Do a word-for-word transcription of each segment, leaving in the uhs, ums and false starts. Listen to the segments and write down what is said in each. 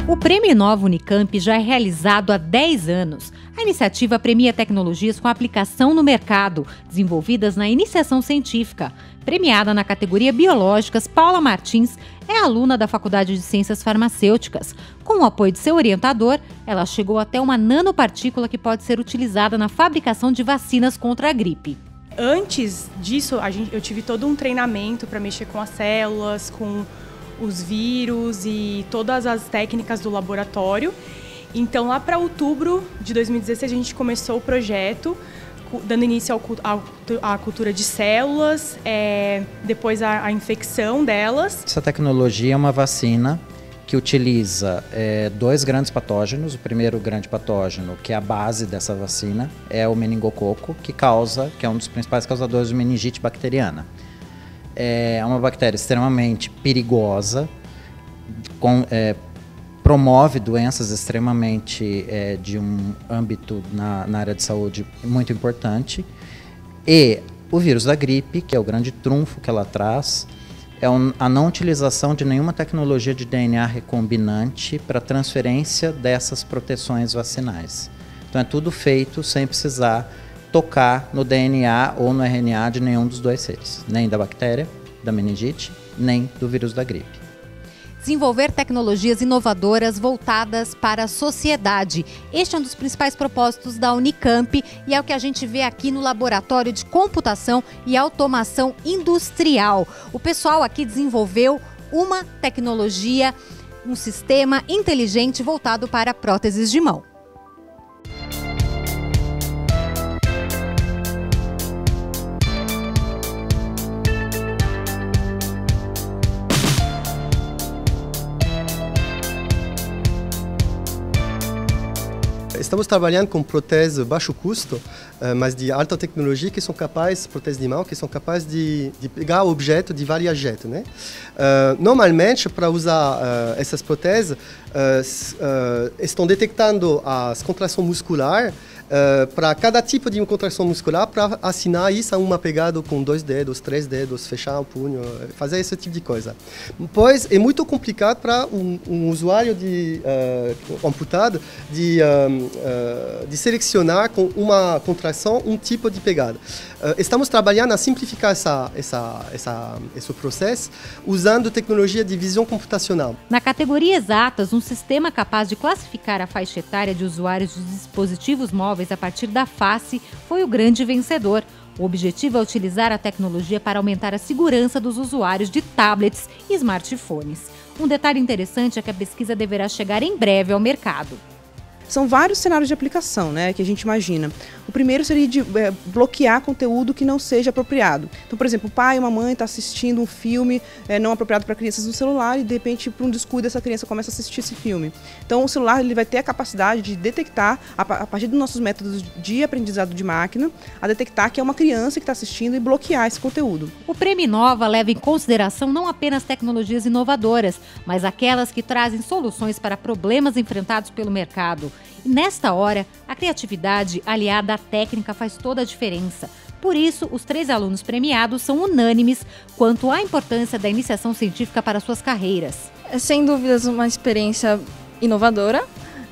O Prêmio Inova Unicamp já é realizado há dez anos. A iniciativa premia tecnologias com aplicação no mercado, desenvolvidas na iniciação científica. Premiada na categoria Biológicas, Paula Martins é aluna da Faculdade de Ciências Farmacêuticas. Com o apoio de seu orientador, ela chegou até uma nanopartícula que pode ser utilizada na fabricação de vacinas contra a gripe. Antes disso, a gente, eu tive todo um treinamento para mexer com as células, com os vírus e todas as técnicas do laboratório. Então, lá para outubro de dois mil e dezesseis, a gente começou o projeto, dando início ao, à cultura de células, é, depois a, a infecção delas. Essa tecnologia é uma vacina que utiliza é, dois grandes patógenos. O primeiro grande patógeno, que é a base dessa vacina, é o meningococo, que causa, que é um dos principais causadores de meningite bacteriana. É uma bactéria extremamente perigosa, com, é, promove doenças extremamente é, de um âmbito na, na área de saúde muito importante. E o vírus da gripe, que é o grande trunfo que ela traz, é um, a não utilização de nenhuma tecnologia de D N A recombinante para transferência dessas proteções vacinais. Então é tudo feito sem precisar tocar no D N A ou no R N A de nenhum dos dois seres, nem da bactéria, da meningite, nem do vírus da gripe. Desenvolver tecnologias inovadoras voltadas para a sociedade. Este é um dos principais propósitos da Unicamp e é o que a gente vê aqui no Laboratório de Computação e Automação Industrial. O pessoal aqui desenvolveu uma tecnologia, um sistema inteligente voltado para próteses de mão. Estamos trabalhando com proteses baixo custo, mas de alta tecnologia, que são capazes, proteses de mão, que são capazes de, de pegar o objeto de vários jeitos, né? Uh, normalmente, para usar uh, essas proteses, uh, uh, estão detectando as contrações musculares uh, para cada tipo de contração muscular, para assinar isso a uma pegada com dois dedos, três dedos, fechar o punho, fazer esse tipo de coisa. Pois é muito complicado para um, um usuário de, uh, amputado de um, Uh, de selecionar com uma contração um tipo de pegada. Uh, estamos trabalhando a simplificar essa, essa, essa, esse processo usando tecnologia de visão computacional. Na categoria Exatas, um sistema capaz de classificar a faixa etária de usuários de dispositivos móveis a partir da face foi o grande vencedor. O objetivo é utilizar a tecnologia para aumentar a segurança dos usuários de tablets e smartphones. Um detalhe interessante é que a pesquisa deverá chegar em breve ao mercado. São vários cenários de aplicação, né, que a gente imagina. O primeiro seria de é, bloquear conteúdo que não seja apropriado. Então, por exemplo, o pai ou uma mãe está assistindo um filme é, não apropriado para crianças no celular e, de repente, por um descuido, essa criança começa a assistir esse filme. Então, o celular ele vai ter a capacidade de detectar, a, a partir dos nossos métodos de aprendizado de máquina, a detectar que é uma criança que está assistindo e bloquear esse conteúdo. O Prêmio Inova leva em consideração não apenas tecnologias inovadoras, mas aquelas que trazem soluções para problemas enfrentados pelo mercado. E nesta hora, a criatividade aliada à técnica faz toda a diferença. Por isso, os três alunos premiados são unânimes quanto à importância da iniciação científica para suas carreiras. É sem dúvidas uma experiência inovadora.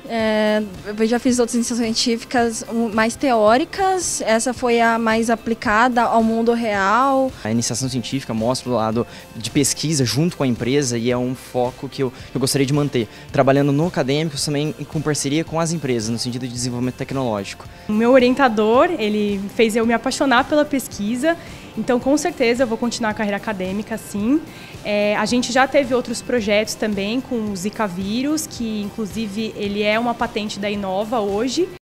É, eu já fiz outras iniciações científicas mais teóricas, essa foi a mais aplicada ao mundo real. A iniciação científica mostra o lado de pesquisa junto com a empresa e é um foco que eu, que eu gostaria de manter, trabalhando no acadêmico também com parceria com as empresas, no sentido de desenvolvimento tecnológico. O meu orientador, ele fez eu me apaixonar pela pesquisa, então com certeza eu vou continuar a carreira acadêmica, sim. É, a gente já teve outros projetos também com o Zika vírus, que inclusive ele é uma patente da Inova hoje.